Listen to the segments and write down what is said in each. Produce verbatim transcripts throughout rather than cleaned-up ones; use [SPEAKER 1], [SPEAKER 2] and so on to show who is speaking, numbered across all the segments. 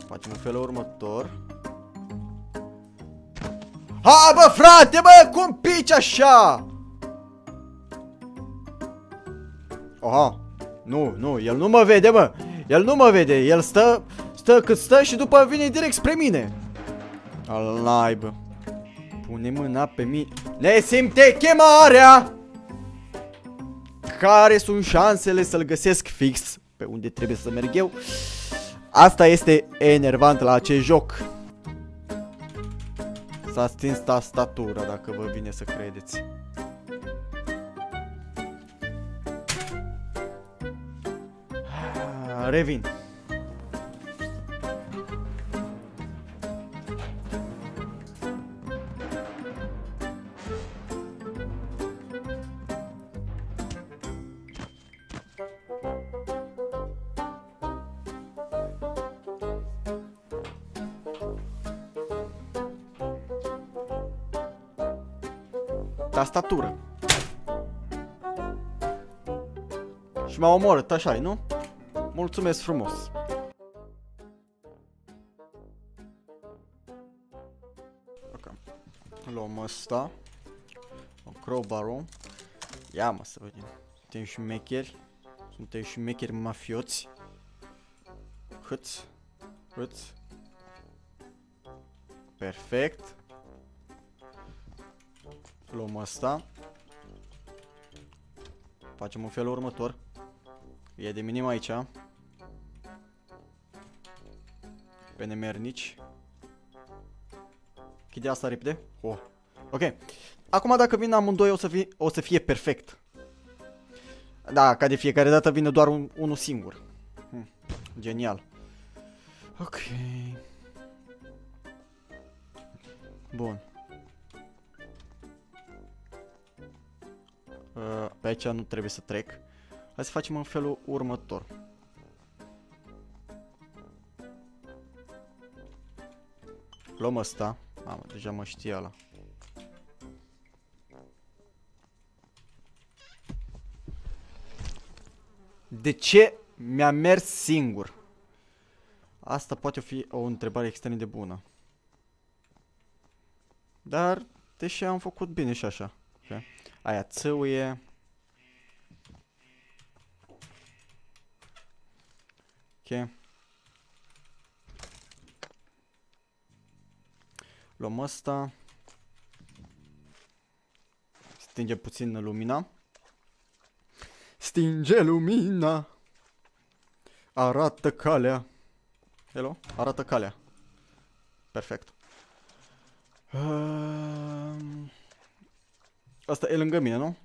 [SPEAKER 1] Facem în felul următor. Ha, bă, frate, bă, cum pici așa? Oha, nu, nu, el nu mă vede, bă. El nu mă vede, el stă, stă cât stă și după vine direct spre mine. Al naibă. Pune mâna pe mine. Ne simte chemarea. Care sunt șansele să-l găsesc fix pe unde trebuie să merg eu? Asta este enervant la acest joc. S-a stins tastatura, dacă vă vine să credeți. Revin. Tastatură. Și m-a omorât, așa-i, nu? Mulțumesc frumos. Ok. Luăm ăsta. O crowbar-ul. Ia mă să vedem. Suntem șmecheri. Suntem șmecheri mafioți. Hâț. Hâț. Perfect. Luăm asta. Facem în felul următor. E de minim aici. Pe nemernici. Chide asta repede. Oh. Ok. Acum dacă vin amândoi o să fie, o să fie perfect. Da, ca de fiecare dată vine doar un, unul singur. Hm. Genial. Ok. Bun. Uh, pe aici nu trebuie să trec. Hai să facem în felul următor. Luăm ăsta. Mamă, deja mă știa ăla. De ce mi-a mers singur? Asta poate fi o întrebare extrem de bună. Dar, deși am făcut bine și așa. Okay. Aia țăuie. Ok. Luăm ăsta. Stinge puțin lumina. Stinge lumina. Arată calea. Hello? Arată calea. Perfect. Um... Asta e lângă mine, nu?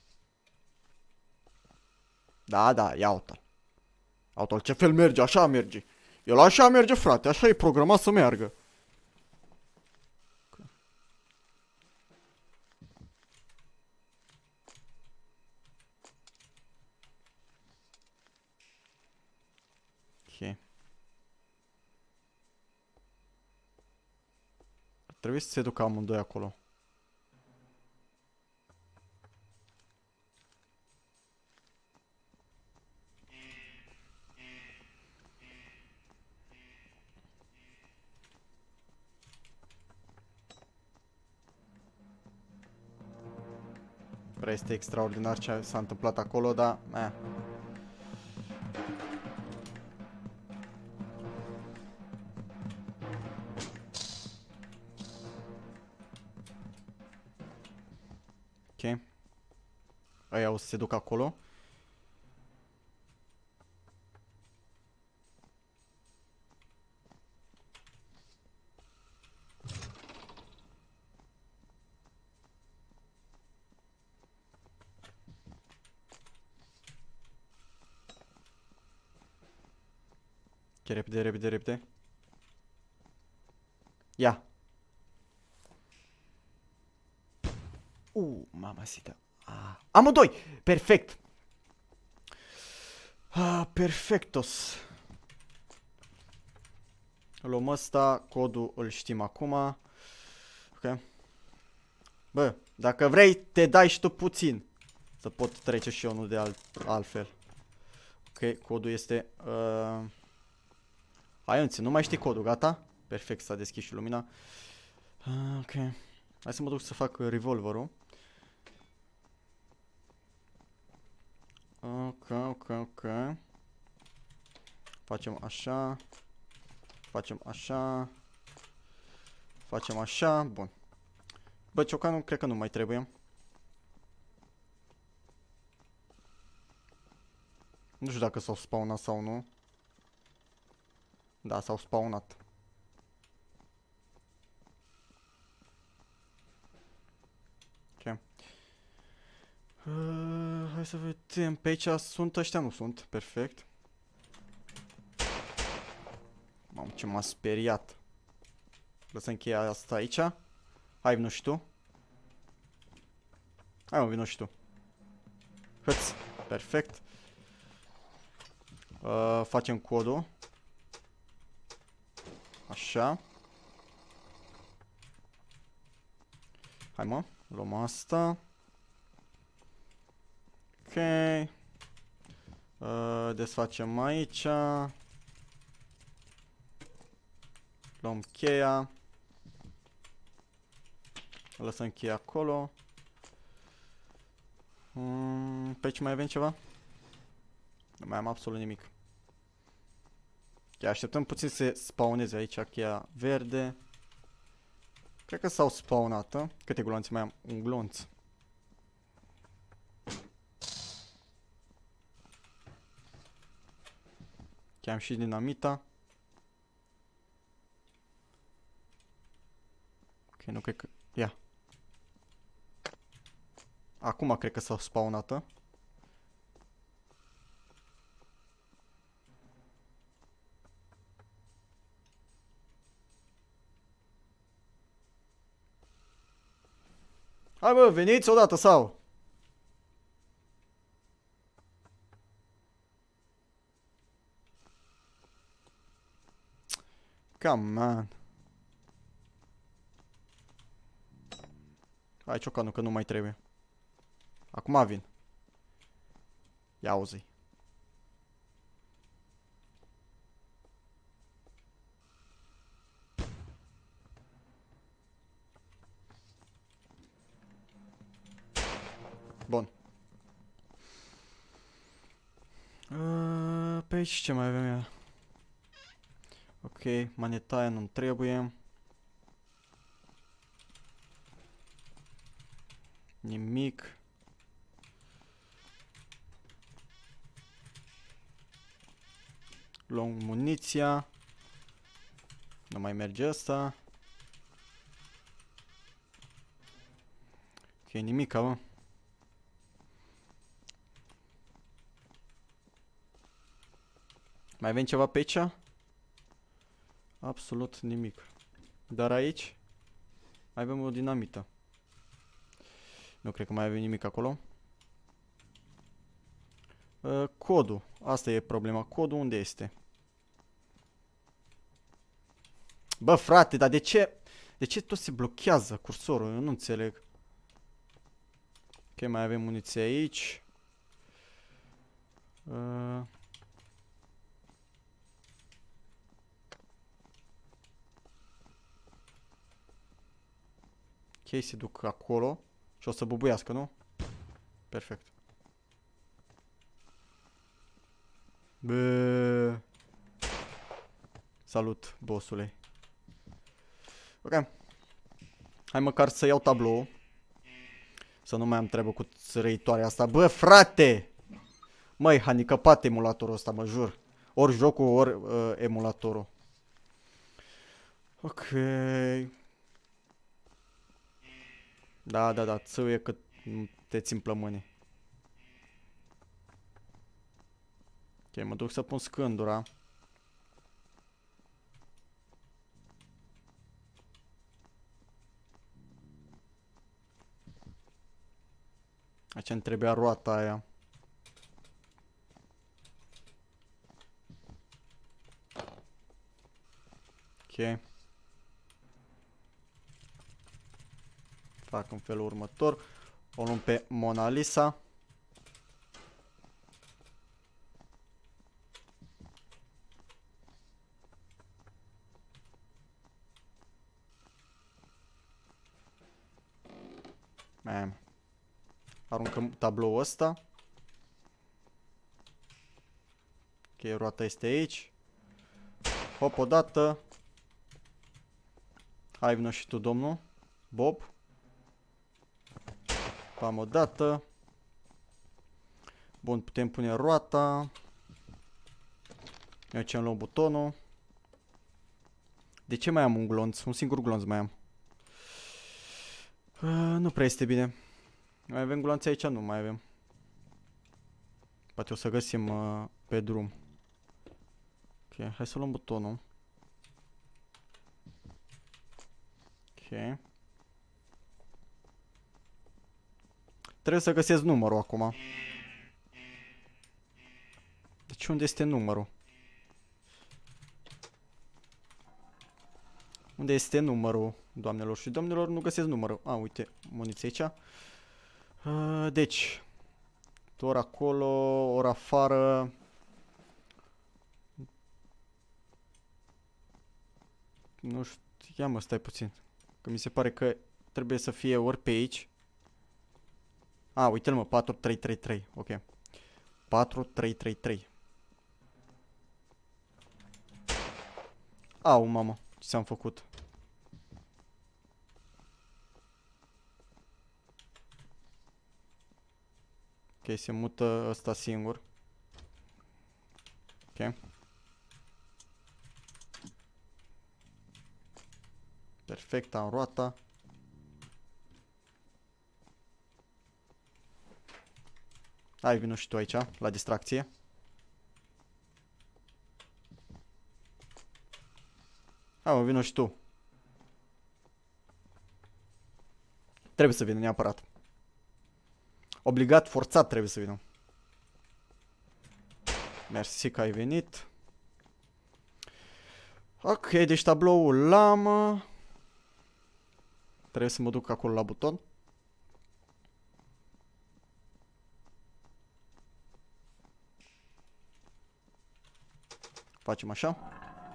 [SPEAKER 1] Da, da, ia uite-l. Auto-l, ce fel merge? Așa merge. El așa merge, frate, așa e programat să meargă. Ok. Trebuie să se ducă amândoi acolo. Prea este extraordinar ce s-a întâmplat acolo, dar... Eh. Ok. Aia o să se ducă acolo. Ok, repede, repede, repede. Ia. Uh, mamacita. Ah. Amândoi! Perfect! Ah, perfectos. Luăm ăsta, codul îl știm acum. Ok. Bă, dacă vrei, te dai și tu puțin. Să pot trece și eu, nu de alt, altfel. Ok, codul este... Uh... Hai, înți, nu mai știi codul, gata? Perfect, s-a deschis și lumina. Uh, ok. Hai să mă duc să fac revolverul. Ok, ok, ok. Facem așa. Facem așa. Facem așa. Bun. Bă, ciocanul cred că nu mai trebuie. Nu știu dacă s-au spawnat sau nu. Da, s-au spawnat. Ok. Uh, hai să vedem. Pe aici sunt ăștia, nu sunt. Perfect. Mamă, ce m-a speriat. Lăsăm cheia asta aici. Hai, vino și tu. Hai, mă, vino și tu. Hăț. Perfect. Uh, facem codul. Așa. Hai, mă. Luăm asta. Ok. Uh, desfacem aici. Luăm cheia. Lăsăm cheia acolo. Mm, pe aici mai avem ceva? Nu mai am absolut nimic. Ok, așteptăm puțin să spawneze aici cheia verde. Cred că s-au spawnat. Câte gloanțe mai am? Un glonț. Ok, am și dinamita. Ok, nu cred că... Ia. Acum cred că s-au spawnat. Hai, bă, veniți odată sau? Come on. Hai, ciocanul, că nu mai trebuie. Acum vin. Ia auzi. Bun. Uh, pe aici ce mai avem ea? Ok, manetaia nu-mi trebuie. Nimic. Luăm muniția. Nu mai merge asta. Ok, nimic, mă. Mai avem ceva pe aici? Absolut nimic. Dar aici mai avem o dinamită. Nu cred că mai avem nimic acolo. Uh, codul. Asta e problema. Codul unde este? Bă, frate, dar de ce? De ce tot se blochează cursorul? Eu nu înțeleg. Ok, mai avem muniție aici. Uh... Ok, se duc acolo. Și o să bubuiască, nu? Perfect. Bă. Salut, bossule. Ok. Hai măcar să iau tablou. Să nu mai am treabă cu țărăitoarea asta. Bă, frate! Măi, handicăpat emulatorul ăsta, mă jur. Ori jocul, ori uh, emulatorul. Ok. Da, da, da, țâuie că te țin plămâni. Ok, mă duc să pun scândura. Aici îmi trebuia roata aia. Ok. Fac în felul următor. O luăm pe Mona Lisa. Man. Aruncăm tabloul ăsta. Ok, roata este aici. Hop, odată. Hai, vină și tu, domnul Bob. Pam, odată. Bun, putem pune roata. Eu ce-mi luăm butonul. De ce mai am un glonț? Un singur glonț mai am. Uh, nu prea este bine. Mai avem gloanțe aici? Nu mai avem. Poate o să găsim uh, pe drum. Ok, hai să luăm butonul. Ok. Trebuie să găsesc numărul acum. Deci unde este numărul? Unde este numărul, doamnelor și domnilor? Nu găsesc numărul. A, uite, muniție aici. Uh, deci, ori acolo, ori afară. Nu știu, ia mă, stai puțin. Că mi se pare că trebuie să fie ori pe aici. A, uite-l mă, patru trei trei trei, ok. patru trei trei trei. Au, mamă, ce s-am făcut? Ok, se mută ăsta singur. Ok. Perfect, am roata. Hai, vină și tu aici, la distracție. Hai, mă, vină și tu. Trebuie să vină neapărat. Obligat, forțat trebuie să vină. Mersi că ai venit. Ok, deci tabloul l-am. Trebuie să mă duc acolo la buton. Facem așa.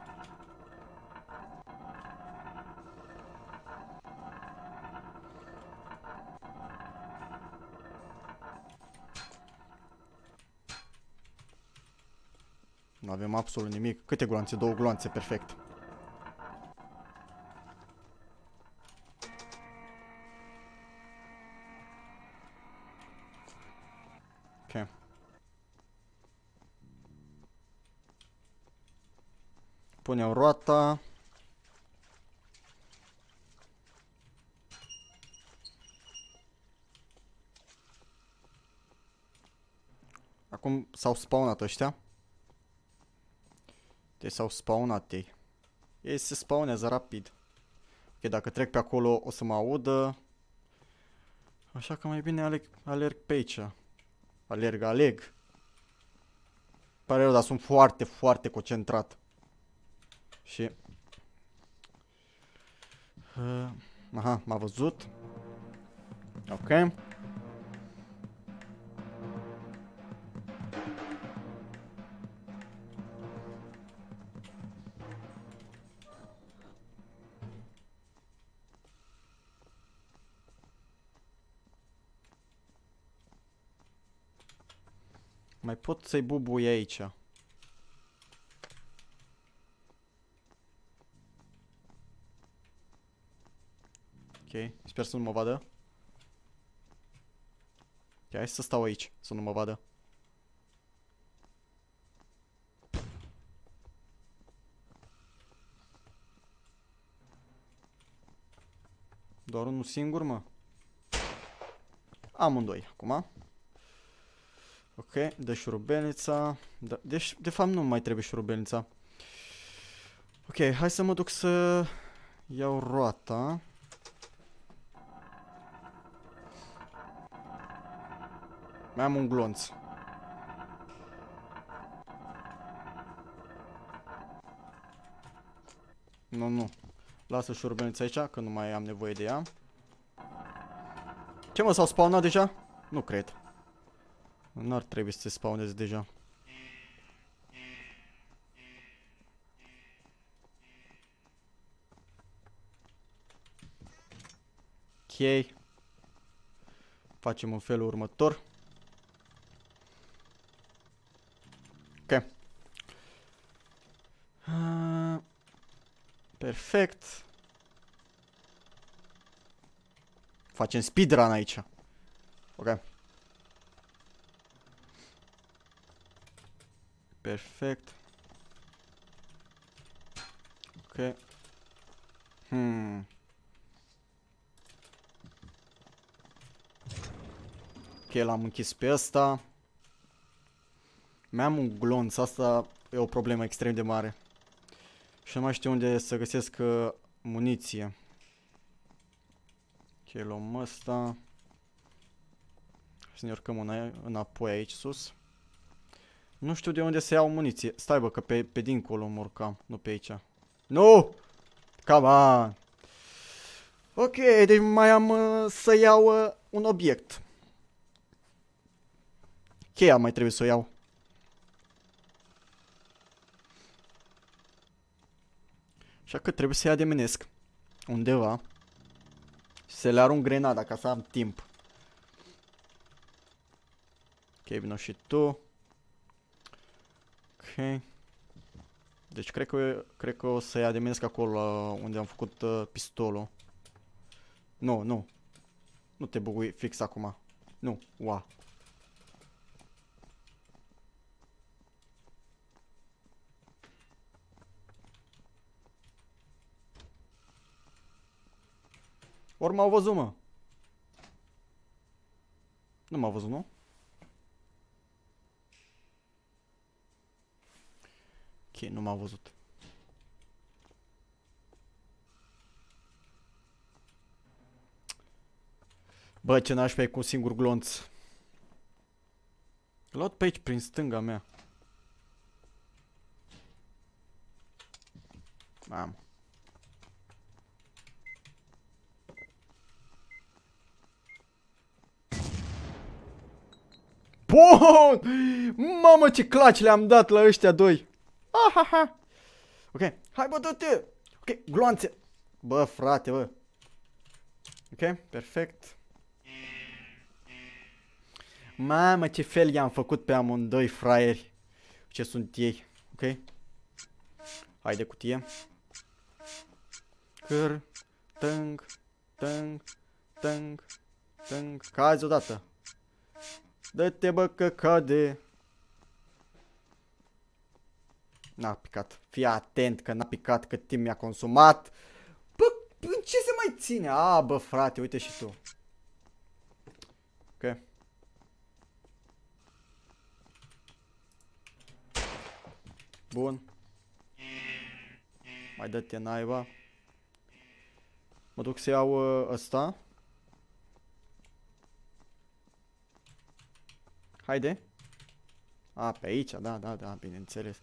[SPEAKER 1] Nu avem absolut nimic. Câte gloanțe? Două gloanțe, perfect. Ok. Punem roata. Acum s-au spawnat ăștia. Deci s-au spawnat ei. Ei se spawnează rapid. Ok, dacă trec pe acolo o să mă audă. Așa că mai bine aleg, alerg pe aici. Alerg, aleg. Pare rău, dar sunt foarte, foarte concentrat. Și... Uh, aha, m-a văzut. Ok. Mai pot să-i bubui aici. Ok, sper să nu mă vadă. Ok, hai să stau aici, să nu mă vadă. Doar unul singur, mă. Amândoi, acum. Ok, dă șurubelnița. Da, deci, de fapt, nu mai trebuie șurubelnița. Ok, hai să mă duc să iau roata. Mai am un glonț. Nu, nu. Lasă șurubelnița aici, că nu mai am nevoie de ea. Ce mă, s-au spawnat deja? Nu cred. N-ar trebui să se spawneze deja. Ok. Facem în felul următor. Ok. Uh, perfect. Facem speedrun aici. Ok. Perfect. Ok. Hmm. Ok, l-am închis pe ăsta. Mi-am un glonț, asta e o problemă extrem de mare. Și nu mai știu unde să găsesc uh, muniție. Ok, luăm ăsta. Să ne urcăm în înapoi aici sus. Nu știu de unde să iau muniție. Stai bă, că pe, pe dincolo mă urcam, nu pe aici. Nu! Come on! Ok, deci mai am uh, să iau uh, un obiect. Cheia mai trebuie să o iau. Așa că trebuie să-i ademenesc undeva. Și să le arunc grenada ca să am timp. Ok, vino și tu. Ok. Deci cred că, cred că o să-i ademenesc acolo unde am făcut uh, pistolul. Nu, nu. Nu te bugui fix acum. Nu, ua. Ori m-au văzut, mă. Nu m-au văzut, nu? Ok, nu m-au văzut. Bă, ce nașpa e cu un singur glonț. L-aud pe aici, prin stânga mea. Mamă. Bun! Mamă, ce claci le-am dat la ăștia doi. Ahaha. Ok, hai bă, du-te. Ok, gloanțe. Bă, frate, bă. Ok, perfect. Mamă, ce fel i-am făcut pe amândoi fraieri. Ce sunt ei, ok? Haide cutie. Câr, tâng, tâng, tâng, tâng. Cazi odată. Dă-te bă că cade. N-a picat. Fii atent că n-a picat, cât timp mi-a consumat. Bă, ce se mai ține? A, bă, frate, uite și tu. Ok. Bun. Mai dă-te naiba. Mă duc să iau uh, ăsta. Haide. A, pe aici, da, da, da, bineînțeles.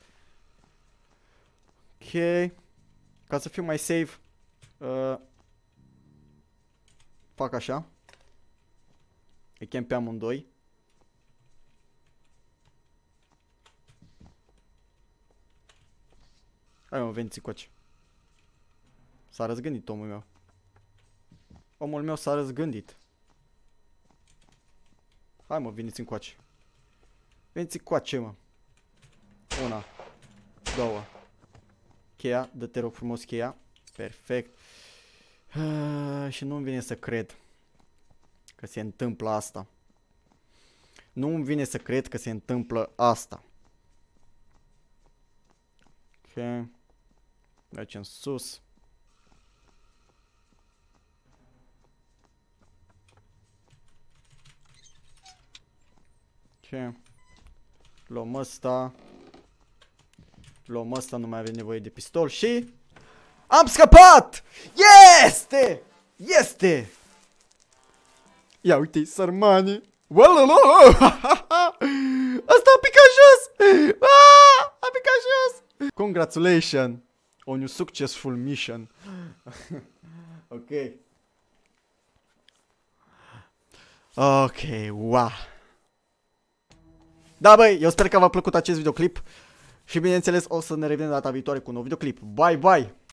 [SPEAKER 1] Ok. Ca să fiu mai safe, uh, fac așa. Îi chem pe amândoi. Hai mă, veniți încoace. S-a răzgândit omul meu. Omul meu s-a răzgândit. Hai mă, veniți încoace. Veniți încoace, mă. Una. Două. Cheia, dă-te rog frumos cheia. Perfect. Uh, și nu-mi vine să cred că se întâmplă asta. Nu-mi vine să cred că se întâmplă asta. Ok. Mergem sus. Ok. Luăm ăsta. Luăm ăsta, nu mai avem nevoie de pistol și... Am scăpat! Este! Este! Ia uite-i, sărmane! Asta a picat jos! A picat jos! Congratulations on your successful mission. Ok. Ok, wow. Da, băi, eu sper că v-a plăcut acest videoclip. Și bineînțeles o să ne revedem data viitoare cu un nou videoclip. Bye, bye!